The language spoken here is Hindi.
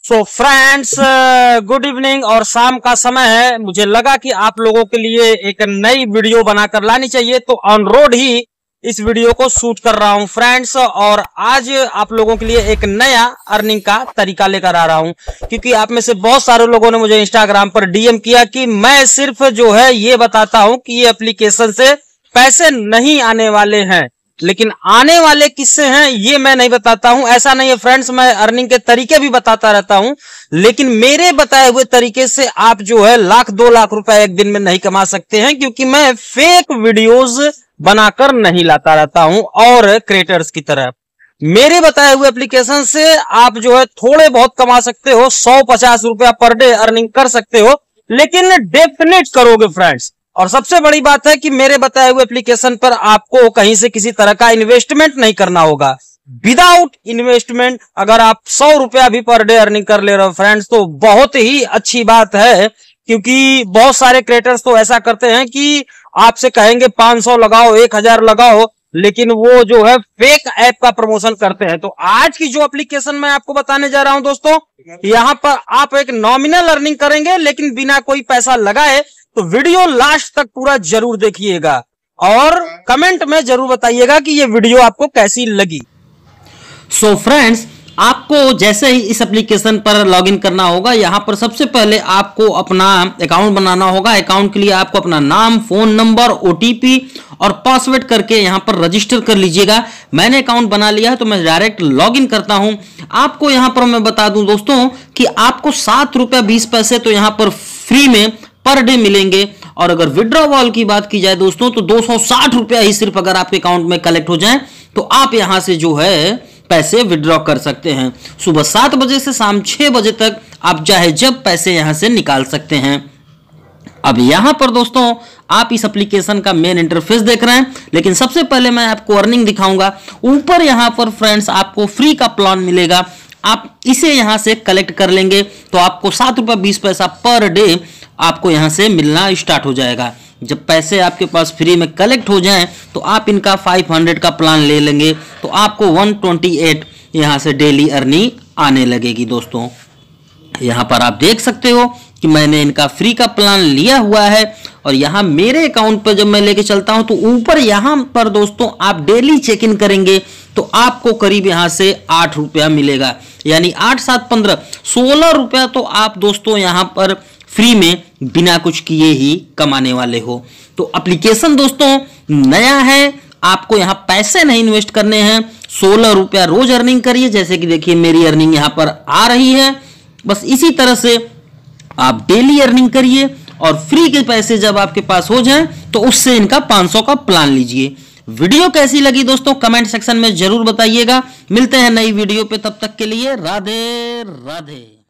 सो फ्रेंड्स, गुड इवनिंग और शाम का समय है। मुझे लगा कि आप लोगों के लिए एक नई वीडियो बनाकर लानी चाहिए, तो ऑन रोड ही इस वीडियो को शूट कर रहा हूं फ्रेंड्स। और आज आप लोगों के लिए एक नया अर्निंग का तरीका लेकर आ रहा हूं, क्योंकि आप में से बहुत सारे लोगों ने मुझे इंस्टाग्राम पर डीएम किया कि मैं सिर्फ जो है ये बताता हूं कि ये एप्लीकेशन से पैसे नहीं आने वाले हैं, लेकिन आने वाले किससे हैं ये मैं नहीं बताता हूं। ऐसा नहीं है फ्रेंड्स, मैं अर्निंग के तरीके भी बताता रहता हूं, लेकिन मेरे बताए हुए तरीके से आप जो है 1-2 लाख रुपए एक दिन में नहीं कमा सकते हैं, क्योंकि मैं फेक वीडियोस बनाकर नहीं लाता रहता हूं। और क्रिएटर्स की तरह मेरे बताए हुए एप्लीकेशन से आप जो है थोड़े बहुत कमा सकते हो, 100-50 रुपया पर डे अर्निंग कर सकते हो, लेकिन डेफिनेट करोगे फ्रेंड्स। और सबसे बड़ी बात है कि मेरे बताए हुए एप्लीकेशन पर आपको कहीं से किसी तरह का इन्वेस्टमेंट नहीं करना होगा। विदाउट इन्वेस्टमेंट अगर आप 100 रुपया भी पर डे अर्निंग कर ले रहे हो फ्रेंड्स, तो बहुत ही अच्छी बात है। क्योंकि बहुत सारे क्रिएटर्स तो ऐसा करते हैं कि आपसे कहेंगे 500 लगाओ, 1000 लगाओ, लेकिन वो जो है फेक ऐप का प्रमोशन करते हैं। तो आज की जो एप्लीकेशन मैं आपको बताने जा रहा हूं दोस्तों, यहां पर आप एक नॉमिनल अर्निंग करेंगे, लेकिन बिना कोई पैसा लगाए। तो वीडियो लास्ट तक पूरा जरूर देखिएगा और कमेंट में जरूर बताइएगा कि ये वीडियो आपको कैसी लगी। सो फ्रेंड्स, आपको जैसे ही इस एप्लीकेशन पर लॉगिन करना होगा, यहां पर सबसे पहले आपको अपना अकाउंट बनाना होगा। अकाउंट के लिए आपको अपना नाम, फोन नंबर, ओटीपी और पासवर्ड करके यहां पर रजिस्टर कर लीजिएगा। मैंने अकाउंट बना लिया है तो मैं डायरेक्ट लॉगिन करता हूं। आपको यहां पर मैं बता दूं दोस्तों कि आपको 7 रुपया 20 पैसे तो यहां पर फ्री में पर डे मिलेंगे। और अगर विड्रॉवॉल की बात की जाए दोस्तों, तो 260 रुपया ही सिर्फ अगर आपके अकाउंट में कलेक्ट हो जाए तो आप यहां से जो है पैसे विड्रॉ कर सकते हैं। सुबह 7 बजे से शाम 6 बजे तक आप चाहे जब पैसे यहां से निकाल सकते हैं। अब यहां पर दोस्तों आप इस एप्लीकेशन का मेन इंटरफेस देख रहे हैं, लेकिन सबसे पहले मैं आपको अर्निंग दिखाऊंगा। ऊपर यहां पर फ्रेंड्स आपको फ्री का प्लान मिलेगा, आप इसे यहां से कलेक्ट कर लेंगे तो आपको 7 रुपया 20 पैसा पर डे आपको यहां से मिलना स्टार्ट हो जाएगा। जब पैसे आपके पास फ्री में कलेक्ट हो जाएं तो आप इनका 500 का प्लान ले लेंगे तो आपको 128 यहां से डेली अर्निंग आने लगेगी। दोस्तों यहां पर आप देख सकते हो कि मैंने इनका फ्री का प्लान लिया हुआ है, और यहां मेरे अकाउंट पर जब मैं लेके चलता हूं तो ऊपर यहां पर दोस्तों आप डेली चेक इन करेंगे तो आपको करीब यहां से 8 रुपया मिलेगा, यानी 8 7 15 16 रुपया तो आप दोस्तों यहां पर फ्री में बिना कुछ किए ही कमाने वाले हो। तो एप्लीकेशन दोस्तों नया है, आपको यहां पैसे नहीं इन्वेस्ट करने हैं। 16 रुपया रोज अर्निंग करिए, जैसे कि देखिए मेरी अर्निंग यहां पर आ रही है। बस इसी तरह से आप डेली अर्निंग करिए, और फ्री के पैसे जब आपके पास हो जाएं तो उससे इनका 500 का प्लान लीजिए। वीडियो कैसी लगी दोस्तों कमेंट सेक्शन में जरूर बताइएगा। मिलते हैं नई वीडियो पे, तब तक के लिए राधे राधे।